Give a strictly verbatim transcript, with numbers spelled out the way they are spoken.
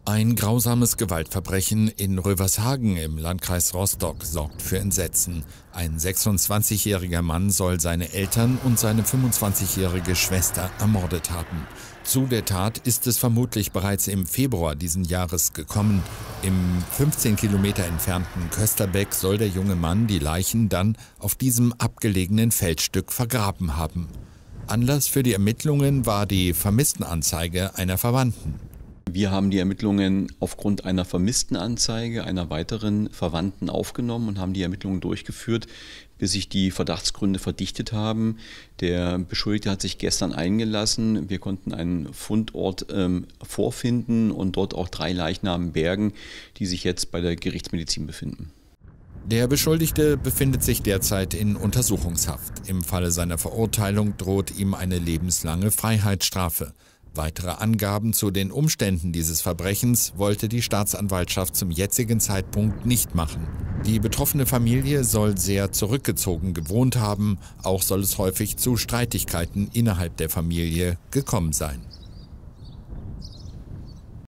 Ein grausames Gewaltverbrechen in Rövershagen im Landkreis Rostock sorgt für Entsetzen. Ein sechsundzwanzigjähriger Mann soll seine Eltern und seine fünfundzwanzigjährige Schwester ermordet haben. Zu der Tat ist es vermutlich bereits im Februar diesen Jahres gekommen. Im fünfzehn Kilometer entfernten Kösterbeck soll der junge Mann die Leichen dann auf diesem abgelegenen Feldstück vergraben haben. Anlass für die Ermittlungen war die Vermisstenanzeige einer Verwandten. Wir haben die Ermittlungen aufgrund einer Vermisstenanzeige einer weiteren Verwandten aufgenommen und haben die Ermittlungen durchgeführt, bis sich die Verdachtsgründe verdichtet haben. Der Beschuldigte hat sich gestern eingelassen. Wir konnten einen Fundort ähm, vorfinden und dort auch drei Leichnamen bergen, die sich jetzt bei der Gerichtsmedizin befinden. Der Beschuldigte befindet sich derzeit in Untersuchungshaft. Im Falle seiner Verurteilung droht ihm eine lebenslange Freiheitsstrafe. Weitere Angaben zu den Umständen dieses Verbrechens wollte die Staatsanwaltschaft zum jetzigen Zeitpunkt nicht machen. Die betroffene Familie soll sehr zurückgezogen gewohnt haben, auch soll es häufig zu Streitigkeiten innerhalb der Familie gekommen sein.